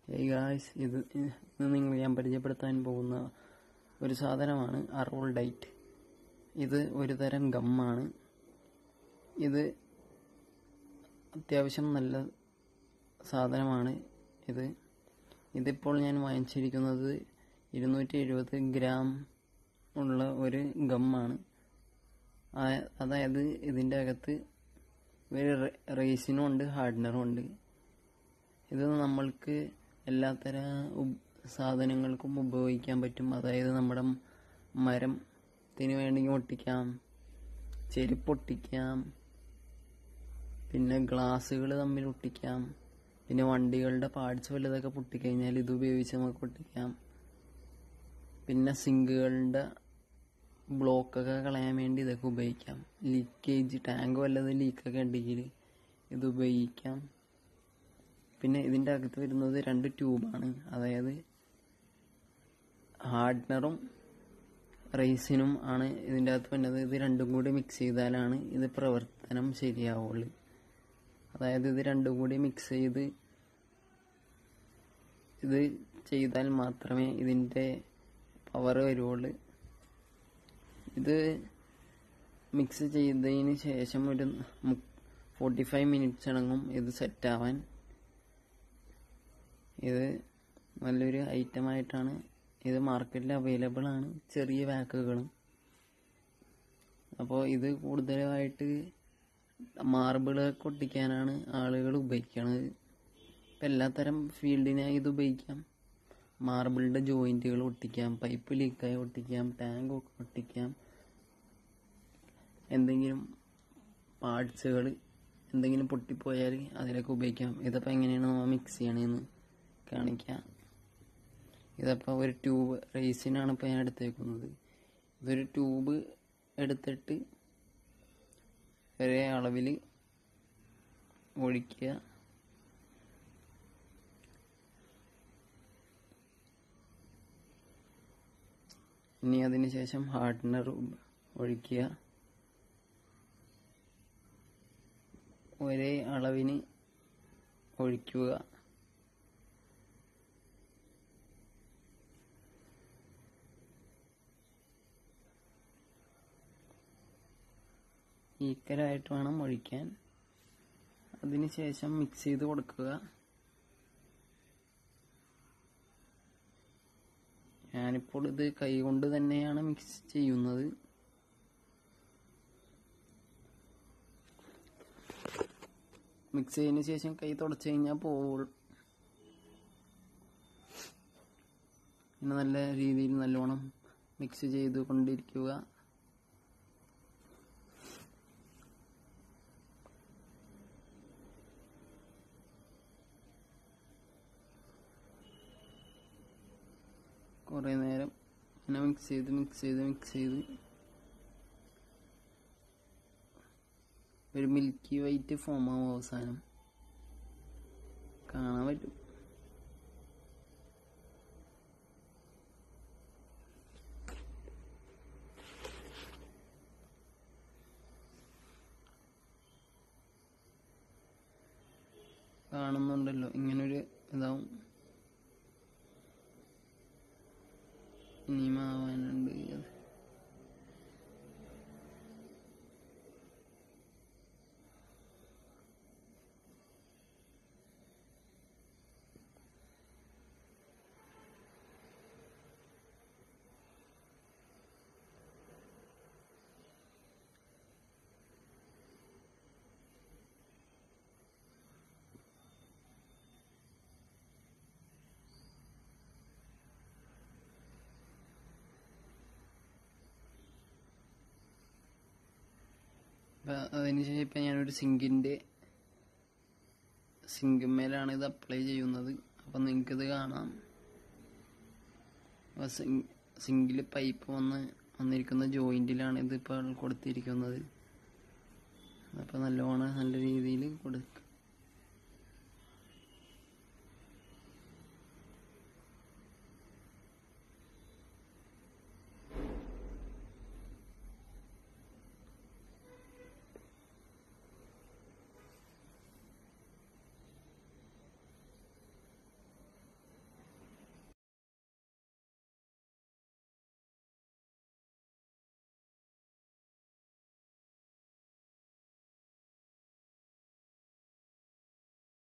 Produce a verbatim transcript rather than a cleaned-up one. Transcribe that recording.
Hey guys, ഇത് നിങ്ങൾ ഞാൻ പരിചയപ്പെടുത്താൻ പോകുന്ന ഒരു സാധനമാണ് Araldite. ഇത് ഒരു തരം ഗമ്മാണ്. ഇത് അത്യാവശ്യം നല്ല സാധനമാണ്. ഇത് ഇതിപ്പോൾ ഞാൻ വാങ്ങിച്ചിരിക്കുന്നത് ഇരുന്നൂറ്റി എഴുപത് ഗ്രാം ഉള്ള ഒരു ഗമ്മാണ്. അതായത് ഇതിൻ്റെ അകത്ത് ഒരു റേസിനും ഉണ്ട്, ഹാർഡനറും ഉണ്ട്. ഇത് നമ്മൾക്ക് എല്ലാത്തര സാധനങ്ങൾക്കും ഉപയോഗിക്കാൻ പറ്റും. അതായത് നമ്മുടെ മരത്തിന് വേണമെങ്കിൽ ഒട്ടിക്കാം, ചെരുപ്പ് ഒട്ടിക്കാം, പിന്നെ ഗ്ലാസ്സുകൾ തമ്മിൽ ഒട്ടിക്കാം, പിന്നെ വണ്ടികളുടെ പാർട്സ് വല്ലതൊക്കെ പൊട്ടിക്കഴിഞ്ഞാൽ ഇത് ഉപയോഗിച്ച് നമുക്ക് ഒട്ടിക്കാം. പിന്നെ സിങ്കുകളുടെ ബ്ലോക്കൊക്കെ കളയാൻ വേണ്ടി ഇതൊക്കെ ഉപയോഗിക്കാം. ലീക്കേജ് ടാങ്ക് വല്ലത് ലീക്കൊക്കെ ഉണ്ടെങ്കിൽ ഇത് ഉപയോഗിക്കാം. പിന്നെ ഇതിൻ്റെ അകത്ത് വരുന്നത് രണ്ട് ട്യൂബാണ്. അതായത് ഹാർഡനറും റേസിനും ആണ് ഇതിൻ്റെ അകത്ത് വരുന്നത്. ഇത് രണ്ടും കൂടി മിക്സ് ചെയ്താലാണ് ഇത് പ്രവർത്തനം ശരിയാവുള്ളൂ. അതായത് ഇത് രണ്ടും കൂടി മിക്സ് ചെയ്ത് ഇത് ചെയ്താൽ മാത്രമേ ഇതിൻ്റെ പവർ വരുള്ളൂ. ഇത് മിക്സ് ചെയ്തതിന് ശേഷം ഒരു ഫോർട്ടി ഫൈവ് മിനിറ്റ്സ് അടങ്ങും ഇത് സെറ്റാവാൻ. ഇത് നല്ലൊരു ഐറ്റമായിട്ടാണ് ഇത് മാർക്കറ്റിൽ അവൈലബിൾ ആണ്, ചെറിയ പാക്കുകളും. അപ്പോൾ ഇത് കൂടുതലായിട്ട് മാർബിളൊക്കെ ഒട്ടിക്കാനാണ് ആളുകൾ ഉപയോഗിക്കുന്നത്. ഇപ്പം എല്ലാത്തരം ഫീൽഡിനായി ഇത് ഉപയോഗിക്കാം. മാർബിളിൻ്റെ ജോയിൻറ്റുകൾ ഒട്ടിക്കാം, പൈപ്പ് ലീക്കായി ഒട്ടിക്കാം, ടാങ്ക് ഒട്ടിക്കാം, എന്തെങ്കിലും പാർട്സുകൾ എന്തെങ്കിലും പൊട്ടിപ്പോയാൽ അതിലൊക്കെ ഉപയോഗിക്കാം. ഇതപ്പോൾ എങ്ങനെയാണ് നമ്മൾ മിക്സ് ചെയ്യണമെന്ന് കാണിക്കാം. ഇതപ്പോൾ ഒരു ട്യൂബ് റേസിനാണ് ഇപ്പോൾ ഞാൻ എടുത്തേക്കുന്നത്. ഇതൊരു ട്യൂബ് എടുത്തിട്ട് ഒരേ അളവിൽ ഒഴിക്കുക. ഇനി അതിന് ശേഷം ഹാർഡനർ ഒഴിക്കുക. ഒരേ അളവിന് ഒഴിക്കുക. ഈക്വലായിട്ട് വേണം ഒഴിക്കാൻ. അതിനുശേഷം മിക്സ് ചെയ്ത് കൊടുക്കുക. ഞാനിപ്പോൾ ഇത് കൈ കൊണ്ട് തന്നെയാണ് മിക്സ് ചെയ്യുന്നത്. മിക്സ് ചെയ്തതിന് ശേഷം കൈ തുടച്ചു കഴിഞ്ഞാൽ പോവുള്ളൂ. പിന്നെ നല്ല രീതിയിൽ നല്ലോണം മിക്സ് ചെയ്ത് കൊണ്ടിരിക്കുക. കുറേ നേരം ഇങ്ങനെ മിക്സ് ചെയ്ത് മിക്സ് ചെയ്ത് മിക്സ് ചെയ്ത് ഒരു മിൽക്കി വൈറ്റ് ഫോം ആവും. അവസാനം കാണാൻ പറ്റും. കാണുന്നുണ്ടല്ലോ, ഇങ്ങനൊരു ഇതാവും. ഇനിയും ആവാനുണ്ട്. അതിനുശേഷം ഇപ്പം ഞാനൊരു സിങ്കിൻ്റെ സിങ്കിന്മേലാണ് ഇത് അപ്ലൈ ചെയ്യുന്നത്. അപ്പം നിങ്ങൾക്കിത് കാണാം. സിങ്കിൽ പൈപ്പ് വന്ന് വന്നിരിക്കുന്ന ജോയിൻറ്റിലാണ് ഇതിപ്പോൾ കൊടുത്തിരിക്കുന്നത്. അപ്പോൾ നല്ലോണം നല്ല രീതിയിൽ കൊടു